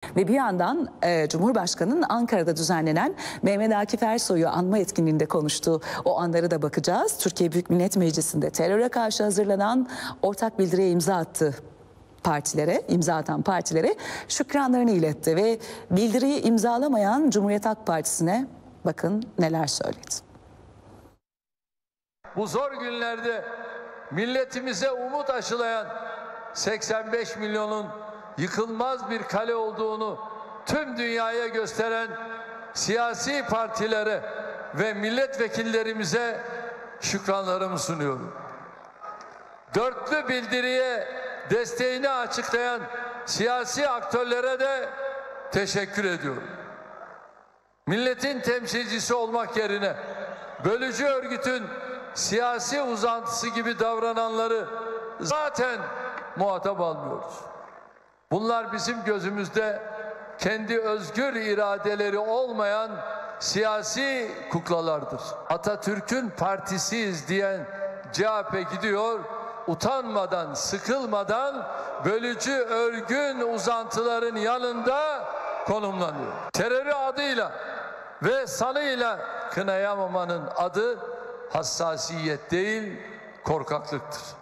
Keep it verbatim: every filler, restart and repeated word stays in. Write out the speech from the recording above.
Ve bir yandan e, Cumhurbaşkanı'nın Ankara'da düzenlenen Mehmet Akif Ersoy'u anma etkinliğinde konuştuğu o anları da bakacağız. Türkiye Büyük Millet Meclisi'nde teröre karşı hazırlanan ortak bildiriye imza attı. Partilere, imza atan partilere şükranlarını iletti ve bildiriyi imzalamayan Cumhuriyet Halk Partisi'ne bakın neler söyledi. Bu zor günlerde milletimize umut aşılayan seksen beş milyonun yıkılmaz bir kale olduğunu tüm dünyaya gösteren siyasi partilere ve milletvekillerimize şükranlarımı sunuyorum. Dörtlü bildiriye desteğini açıklayan siyasi aktörlere de teşekkür ediyorum. Milletin temsilcisi olmak yerine bölücü örgütün siyasi uzantısı gibi davrananları zaten muhatap almıyoruz. Bunlar bizim gözümüzde kendi özgür iradeleri olmayan siyasi kuklalardır. Atatürk'ün partisiyiz diyen C H P gidiyor, utanmadan, sıkılmadan bölücü örgün uzantıların yanında konumlanıyor. Terörü adıyla ve sanıyla kınayamamanın adı hassasiyet değil, korkaklıktır.